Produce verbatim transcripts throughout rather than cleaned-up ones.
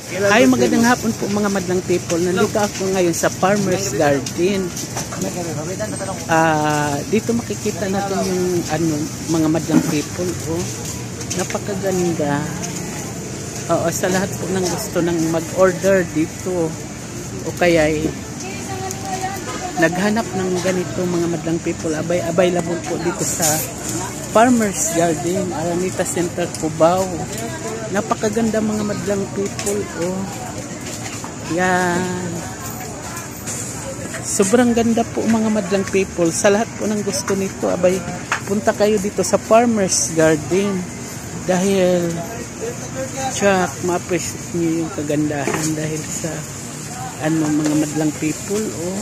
Hi, magandang hapon po mga madlang people. Nandito ako ngayon sa Farmer's Garden. Uh, dito makikita natin yung ano, mga madlang people. Oh, napakaganda. Oo, sa lahat po ng gusto ng mag-order dito o kaya naghanap ng ganito mga madlang people, abay available po dito sa Farmer's Garden, Araneta Center, Cubao. Napakaganda mga madlang people. Oh, yan, sobrang ganda po mga madlang people. Sa lahat po ng gusto nito, abay punta kayo dito sa Farmer's Garden dahil tsak ma-appreciate nyo yung kagandahan dahil sa ano mga madlang people. Oh,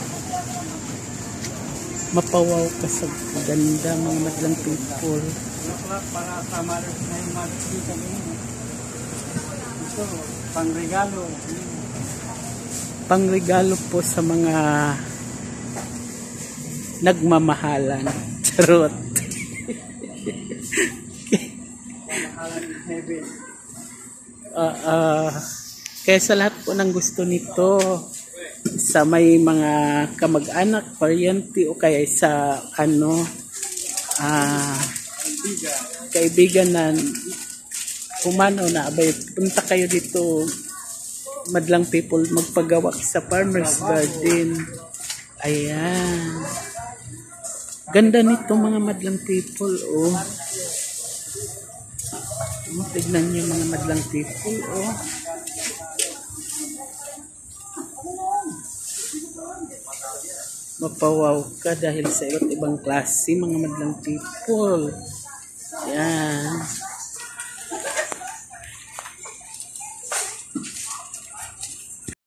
mapawaw ka sa ganda mga madlang people. Para sa Mother's Day mag-kita ninyo. Ito, pangregalo. Pangregalo po sa mga nagmamahalan. Charot. uh, uh, kaya sa lahat po ng gusto nito, sa may mga kamag-anak, paryente o kaya sa ano, ah, kaibigan na humano na abay punta kayo dito madlang people, magpagawa sa Farmer's Garden. Ayan, ganda nito mga madlang people. Oh, tignan niyo mga madlang people. Oh, mapawaw ka dahil sa iba't ibang klase mga madlang people. Yan.